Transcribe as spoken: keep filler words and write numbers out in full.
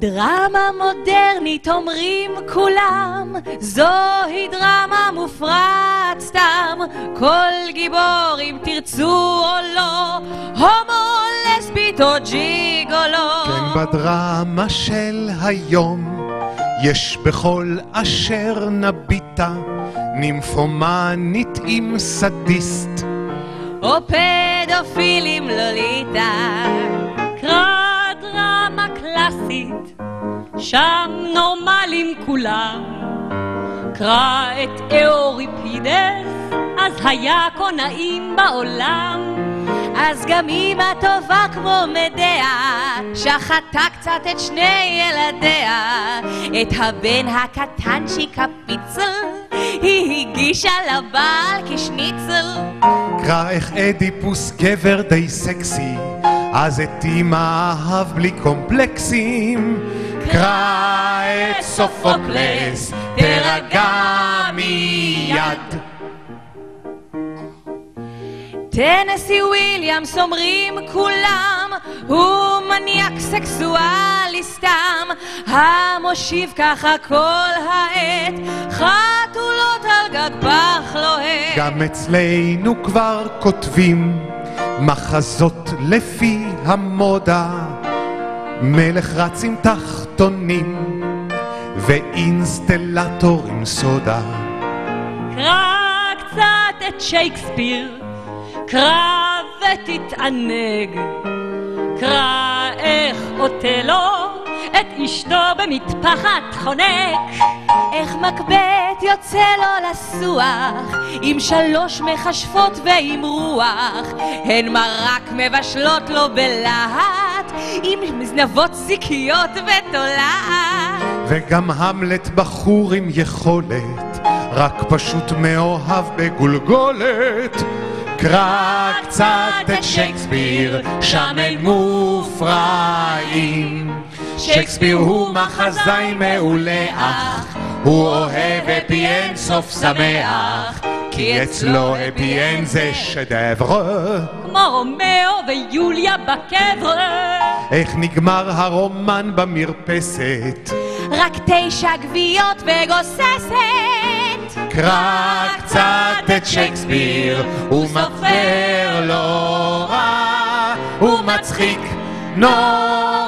דרמה מודרנית אומרים כולם, זוהי דרמה מופרעת סתם, כל גיבור אם תרצו או לא, הומו, לסבית או ג'יגולו. כן, בדרמה של היום יש בכל אשר נביטה נימפומנית עם סדיסט או פדופיל עם לוליטה. קרא דרמה קלאסית, שם נורמלים כולם. קרא את אוריפידס, אז היה כה נעים בעולם. אז גם אמא טובה כמו מדעה, שחטה קצת את שני ילדיה. את הבן הקטנצ'יק הפיצל היא הגישה לבעל כשניצל. קרא איך אדיפוס גבר די סקסי, אז את אמא אהב בלי קומפלקסים. קרא את סופוקלס, תרגע מיד. טנסי וויליאמס אומרים כולם, הוא מניאק סקסואלי סתם, המושיב ככה כל העת חתולות על גג פח לוהט. גם אצלנו כבר כותבים מחזות לפי המודה, מלך רץ עם תחתונים ואינסטלטור עם סודה. קרא קצת את שייקספיר, קרא ותתענג. קרא איך אוטלו את אשתו במטפחת חונק. איך מקבט יוצא לו לסוח עם שלוש מכשפות ועם רוח, הן מרק מבשלות לו בלהט עם מזנבות זיקיות ותולעת. וגם המלט בחור עם יכולת, רק פשוט מאוהב בגולגולת. קרא קצת את שייקספיר, שם אין מופרעים. שייקספיר הוא מחזאי מעולה, אך הוא אוהב הפי אנד סוף שמח, כי אצלו הפי אנד זה שדבר. כמו רומאו ויוליה בקבר. איך נגמר הרומן במרפסת? רק תשע גוויות וגוססת. קרא קצת את שייקספיר, הוא סופר לא רע, הוא מצחיק נורא.